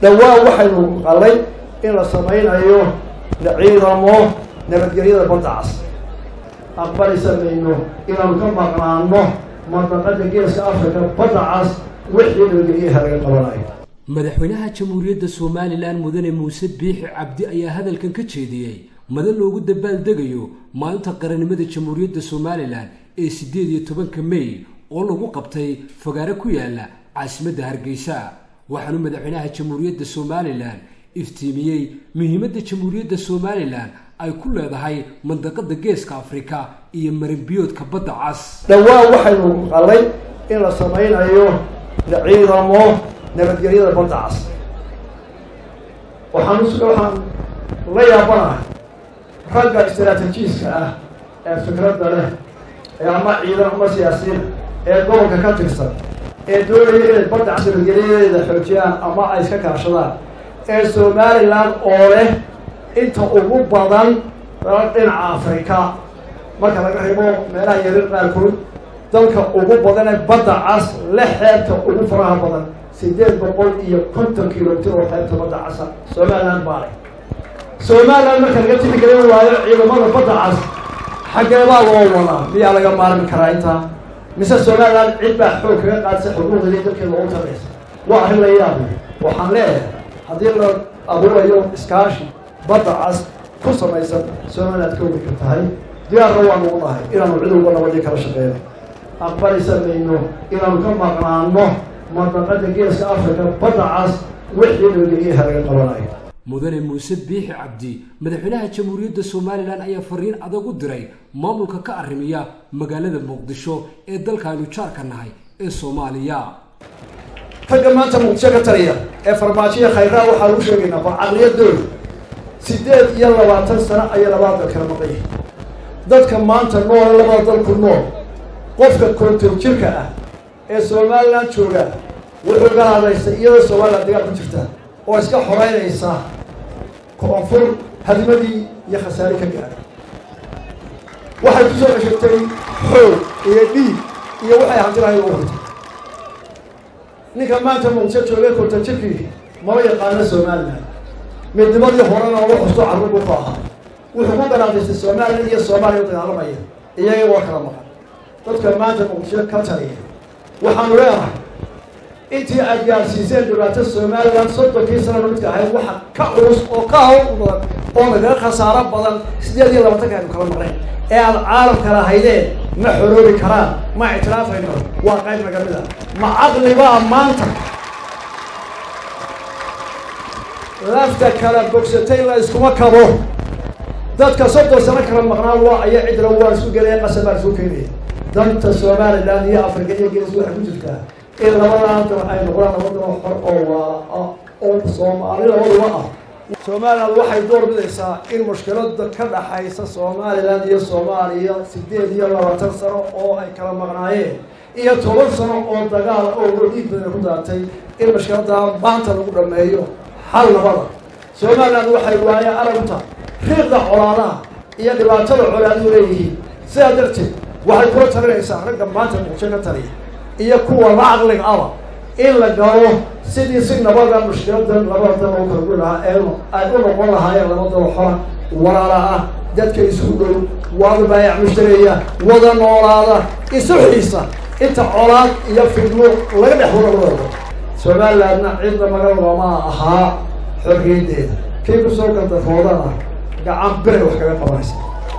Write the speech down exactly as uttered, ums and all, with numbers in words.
dhawaa waxaynu qalay in la samaynayo ciidamo nabadgelyada badda cas aqbali samayno inaanu ka maqnaano mandaqada geeska afrika badda cas wixii nabadgelyaha laga qabanayo madaxweynaha jamhuuriyadda somalilan mudane muuse biixi cabdi ayaa hadalkan ka jeediyey madan loogu dabaaldegayo maalinta qarannimada jamhuuriyadda somalilan ee sideed iyo tobanka may oo lagu qabtay fagaare ku yaala caasimadda hargeysa waxaanu madaxweynaha jamhuuriyadda somalilan iftiimiyey muhiimadda jamhuuriyadda somalilan ay ku leedahay mandaqada geeska afrika iyo marinbiyoodka badda cas dhawaa waxaynu qalay in la samaynayo ciidamo nabadgelyada badda cas waxaan waxaan la yaabanahay ragga istaraatiijiska ah ee fikradda leh ee ama ciidan ama siyaasiyiin ee gobolka ka tirsan ee doonaya inay badda cas nabadgelyadeeda xoojiyaan ama ay iska kaashadaan ee somalilan oo leh inta ugu badan dhinaca afrika marka laga reebo meelaha yaryar qaarkood dalka ugu badan ee badda cas la xeebta ugu faraha badan sideed boqol iyo konton kilomitir oo xeebta badda casa somalilan baa leh somalilan marka laga tixgelin waayo ciidamada badda cas xaggeebaa loo wadaa miyaa laga maarmi karaa intaa mise somalilan cid baa xoog kaga qaadsa xuquuqdii dalkeeda ugu taraysa waa arrin la yaabay waxaan leeyahay haddii la abuurayo iskaashi badda cas ku samaysan somaliland ka wadi ka tahay diyaarna waanu u nahay inaanu cid walba nabadii kala shaqeyno aqbali samayno inaanu ka maqnaano mandaqada geeska afrika badda cas wixii nabadgelyaha laga qabanayo mudane muuse biixi cabdi madaxweynaha jamhuuriyadda somalilan ayaa fariin adag u diray maamulka ka arrimiya magaalada muqdisho ee dalkaaynu jaarka nahay ee soomaaliya ragga maanta muqdisho ka taliya ee farmaajiya khayraa waxaa lagu sheegaynaa bal caqliyadooda sideed iyo labaatan sano ayaa labada dal kala maqan yihin dadka maanta noole labada dalku nool qofka konton jirka ah ee somalilan jooga wuxuu galaadaystay iyadoo somalilan dagaal ku jirta oo iska xoreynaysa koonfur hadimadii iyo khasaari ka gaadhay waxay kusoo ceshatay xoog iyo dhiig iyo waxay hantilahay ugu hortay ninka maanta muqdisho joogay konton jirkii maba yaqaano somalilan midnimadii horena ugu xusto carruur buu ku ahaa wuxuu ku galaadaystay somalilan iyo soomaaliya u dagaalamaya iyaga waa kala maqan dadka maanta muqdisho ka taliya waxaanu leenahay intii aad gaarsiiseen dhibaato somalilan soddonkii sanana midka ahayd waxa ka culus oo ka hawl badan oo nagaga khasaaro badan sideed iyo labaatanka aynu kala maqnayn ee aad caalamka lahaydeen ma xoroobi karaan ma ictiraafayno waa qayb naga mid a ma caqlibaa maanta lafta kala bogsatay la iskuma kabo dadka soddon sano kala maqnaan waa aya cidla waa isku gelaya qasab baa isku keenaya danta somalilan iyo afrika iyo geeska waxay ku jirtaa in labadaanta ay noqdaan labadaba xor oo waala oo soomaali labaduba ah somalilan waxay door bidaysaa in mushkilada ka dhaxaysa somalilan iyo soomaaliya sideed iyo labaatan sano oo ay kala maqnaayeen iyo toban sano oo dagaal oo dhiig badan ku daatay in mushkilada maanta lagu dhameeyo hal labada somalilan waxay waaye aragta riiqda colaadaha iyo dhibaatada colaadu leeyihiin sidaa darteed waxay kula talinaysaa ragga maanta muqdisho ka taliya iyo kuwa la caqliga aba in la galo sidii si nabada mushkiladan labada dal oo kala gu lahaa ee ay u noqon lahaayeen laba dal xora walaala ah dadka isku dhow wada baayac mushtareeya wada noolaada isu xiisa inta colaad iyo fidmo laga dhex wada wada somalilandna cidna magal looma ahaa xorriyaddeeda kii kusoo gardafoodana gacan bere wax kaga qabanaysa